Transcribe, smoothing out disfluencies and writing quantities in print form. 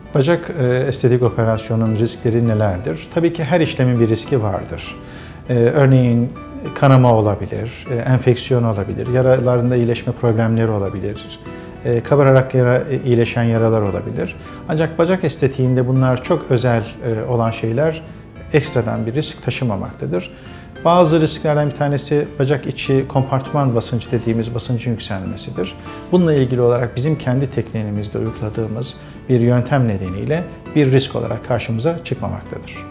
Bacak estetik operasyonunun riskleri nelerdir? Tabii ki her işlemin bir riski vardır. Örneğin kanama olabilir, enfeksiyon olabilir, yaralarında iyileşme problemleri olabilir, kabararak iyileşen yaralar olabilir. Ancak bacak estetiğinde bunlar çok özel olan şeyler ekstradan bir risk taşımamaktadır. Bazı risklerden bir tanesi bacak içi kompartman basıncı dediğimiz basıncın yükselmesidir. Bununla ilgili olarak bizim kendi tekniğimizde uyguladığımız bir yöntem nedeniyle bir risk olarak karşımıza çıkmamaktadır.